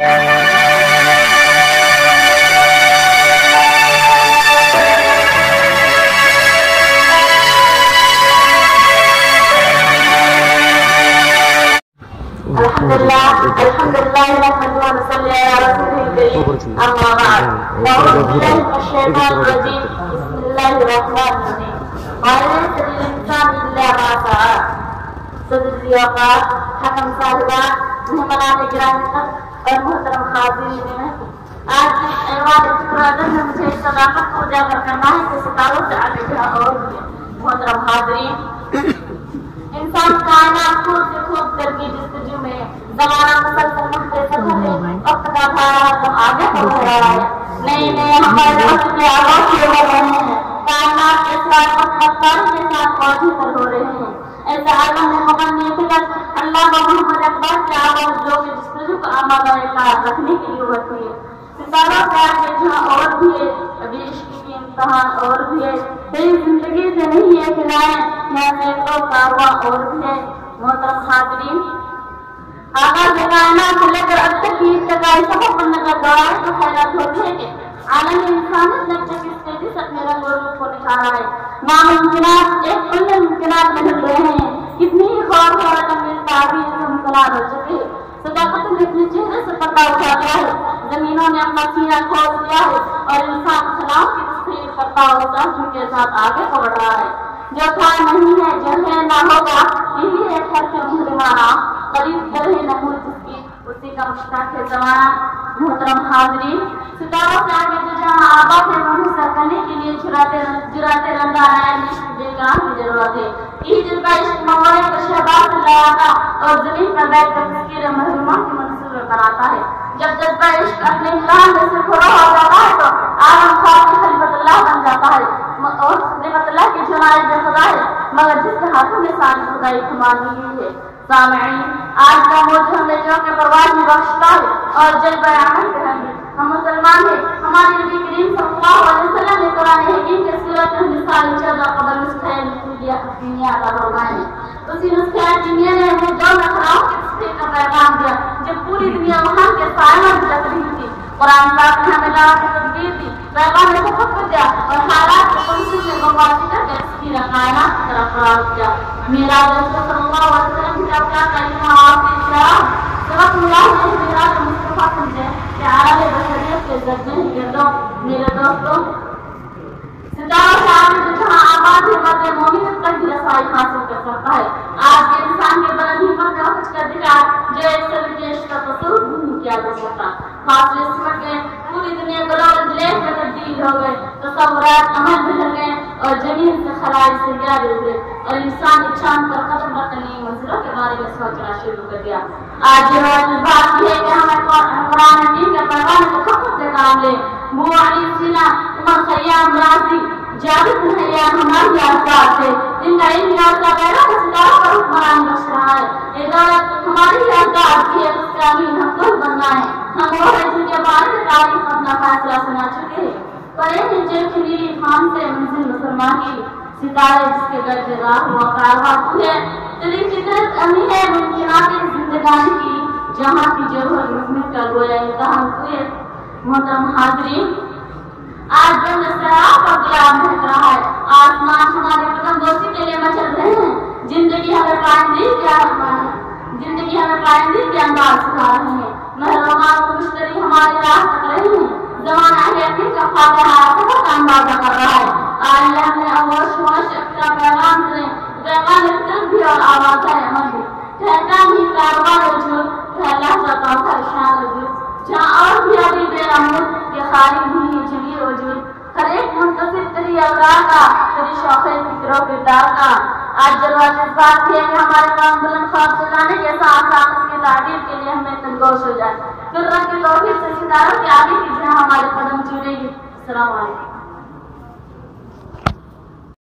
الحمد لله نحمده ونصلي على رسوله الكريم اما بعد اعوذ بالله من الشيطان الرجيم بسم الله الرحمن الرحيم وليس للانسان الا ما سعى صدر اوقات حکم صاحبہ مہمانان گرامی اور محترم حاضرین، آج اس ایوان فکر میں مجھے اس صداقت کو اجاگر کرنا ہے کہ ستاروں سے آگے بڑھا اور محترم حاضرین، انسان کائنات خود سے خوب ترقی جستجو میں زمانہ مسلسل مہتے سفر ہے، وقت کا بھارا تو آگے بڑھ رہا ہے، نئے نئے ہمارے وقت میں آغاز کیے ہو رہے ہیں، کائنات کے ساتھ مطلب کے ساتھ پہنچے پر ہو رہے ہیں، ایسا عالم میں مغنی فکر اللہ و محمد اکبر کے آواز جو کہ جستجو کا آمادہ کار رکھنے کے لیے ہوتی ہے، ستاروں سے آگے جہاں اور بھی ہے، ابھی عشق کی امتحان اور بھی ہے، صحیح زندگی سے نہیں ہے کنائے یہاں سے تو کارواں اور بھی ہے۔ محترم حاضرین، آغاز کائنات سے لے کر اب تک کی ابتدائی سفر بننے کا دوران تو حیرت ہوتی ہے کہ عالم انسانیت نے جب اس تیزی سے اپنے رنگ و روپ کو نکھارا ہے، ناممکنات ایک ان ممکنات میں مل رہے ہیں، کتنی ہی خوف اور تمیز تعبیر سے ممکنات ہو چکے، صداقت نے اپنے چہرے سے پردہ اٹھا دیا ہے، زمینوں نے اپنا سینہ کھول دیا ہے اور انسان خلاف کی تصویر کرتا ہوا ساتھ کے ساتھ آگے بڑھ رہا ہے۔ جو تھا نہیں ہے، جو ہے نہ ہوگا، یہی ہے خیر کے محرمانہ، قریب در ہے نمود جس کی اسی کا مشتاق ہے زمانہ۔ محترم حاضرین، ستاروں سے آگے جو جہاں آباد ہے وہیں سر کرنے کے لیے جراتے رنگانا عشق بیگان کی ضرورت ہے، یہی جن کا عشق مغرے کو شہباز سے لگاتا اور زمین پر بیٹھ کر تذکیر محرومہ کی منصور بناتا ہے۔ جب جذبہ عشق اپنے انسان میں سے کھڑا ہو جاتا ہے تو عالم خواب کی خلیفۃ اللہ بن جاتا ہے اور نعمت اللہ کی چنائے بے خدا ہے، مگر جس کے ہاتھوں میں ساری خدائی کمال ہوئی ہے۔ سامعین، آج کا موج ہمیں جو کہ پرواز میں بخشتا ہے اور جلوہ عمل کے ہم ہم مسلمان ہیں، ہمارے نبی کریم صلی اللہ علیہ وسلم نے قرآن حکیم کے سورۃ النساء 14 قبل نسخہ نقلیہ حکیمیہ کا فرمایا ہے۔ اسی نسخہ حکیمیہ نے ہمیں جو نخراؤں کے تصدیق کا پیغام دیا جب پوری دنیا وہاں کے سائے میں جھلک رہی تھی، قرآن پاک نے ہمیں دعوت کی تدبیر دی، پیغام نے تفکر دیا اور حالات کو تنصیب میں موازی کر کے تسخیر کائنات کی طرف راغب کیا۔ معراج رسول صلی اللہ علیہ وسلم کی طرف کیا کلمہ آپ کی اشارہ سبق اللہ نے معراج مصطفیٰ سمجھے کہ عالم بشریت کے ذریعے ہی گردوں۔ میرے دوستوں، ستاروں سے آگے جو جہاں آباد ہے مرد مومن تک بھی رسائی حاصل کر سکتا ہے۔ آج کے انسان کے بلند ہمت نے کچھ کر دکھا جو ایک سبھی کے عشق کا تصور بھی نہیں کیا جا سکتا۔ فاصلے سمٹ گئے، پوری دنیا گلوبل ولیج میں تبدیل ہو گئے، تصورات عمل بدل گئے اور زمین سے خلائی سے گرا گئے اور انسان چاند پر قدم رکھنے نئی منزلوں کے بارے میں سوچنا شروع کر دیا۔ آج یہ بات یہ ہے کہ ہمیں قرآن حکیم کے پیغام کو فخر سے کام لے۔ ابو علی سینا، عمر خیام رازی، جابر بن حیان ہماری یادگار تھے، جن کا علم یافتہ غیرت ستاروں پر حکمران بخش رہا ہے۔ یہ دولت ہماری یادگار کی ہے، اس کا امین ہم کو بننا ہے۔ ہم وہ ہیں جن کے بارے میں تاریخ اپنا فیصلہ سنا چکے ہیں۔ پڑے ہیں جل کی نیلی خان سے منزل مسلمان کی، ستارے جس کے گرد راہ ہوا کارواں ہے، تیری فطرت امی ہے ممکنات زندگانی کی، جہاں کی جوہر محمد کا گویا امتحان ہوئے۔ محترم حاضرین، آج جو نصرات کا گلاب مہک رہا ہے، آسمان ہمارے قدم بوسی کے لیے مچل رہے ہیں، زندگی ہمیں پائندگی کے انداز سکھا رہے ہیں، محرمان کو مشتری ہماری راہ تک رہے ہیں، زمانہ یقین کا فاتحہ سفر کا اندازہ کر رہا ہے۔ اللہ نے اول شوش اپنا پیغام سے پیغام فطرت بھی اور آواز ہے عمل بھی، کہتا نہیں کاروبار وجود پہلا جاتا تھا شان وجود، جہاں اور بھی ابھی بے رحمت کے خالی بھی جلی وجود، ہر ایک منتصف تری اوزار کا، تری شوق فکر و کردار کا۔ آج ضرورت اس بات کی ہے کہ ہمارے کام بلند خواب سجانے کے ساتھ ساتھ اس کی تعبیر کے لیے ہمیں تنگوش ہو جائے۔ قدرت کی توفیق سے ستاروں کے آگے کی جہاں ہمارے قدم چلے گی۔ السلام علیکم۔